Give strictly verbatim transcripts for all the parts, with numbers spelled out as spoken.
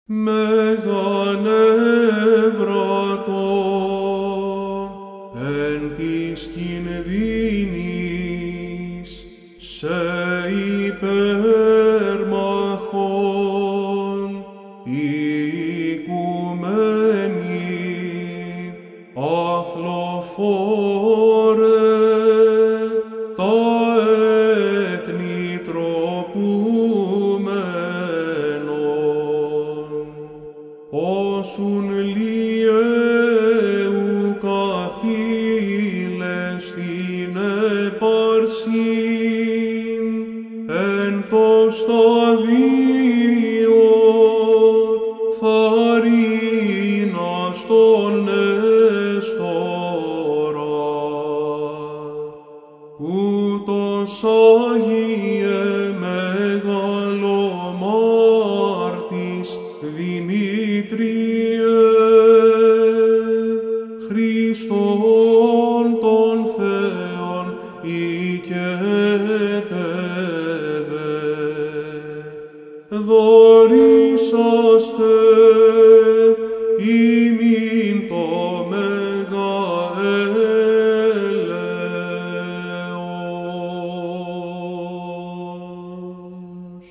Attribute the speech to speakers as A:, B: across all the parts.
A: μεγανεύρατο εν της κινδύνης σε υπερμαχών οικουμένη αθλοφόρε τα έθνη τροπούμενον όσουν λιέου καθήλες στην επαρσήν εν το σταδίο θαρρύνας τον έστωρα ούτως Άγιε μεγαλομάρτης Δημήτριε, Χριστόν τον Θεόν οικετεύε, δωρήσαστε ημίν το μέγα έλεος.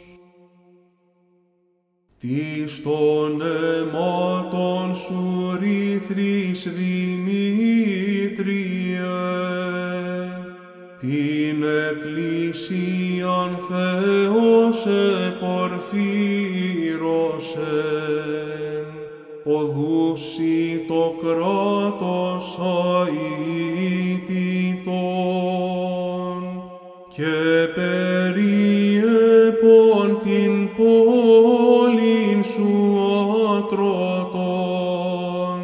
A: Τις των αίματων σου ρήθρης Δημήτριε, την Εκκλησίαν Θεός επορφύρωσεν, οδούσι το κράτος αητητών και περιέπον την πόλην σου ατρωτών,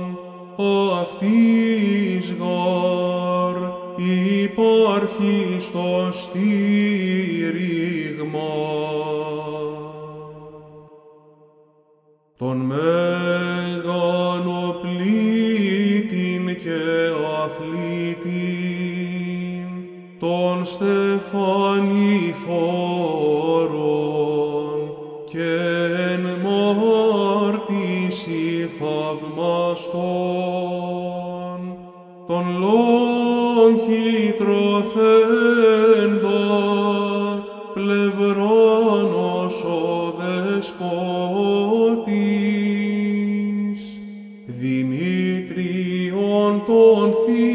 A: αυτής γαρ υπάρχει στο στήριγμα. Τον μεγανοπλήτην και αθλητήν, τον στεφανηφόρον και εν μάρτυση θαυμαστών, τον λόγχητροθέντα πλευράνος ο δεσπότης, Δημήτριον τον Θείον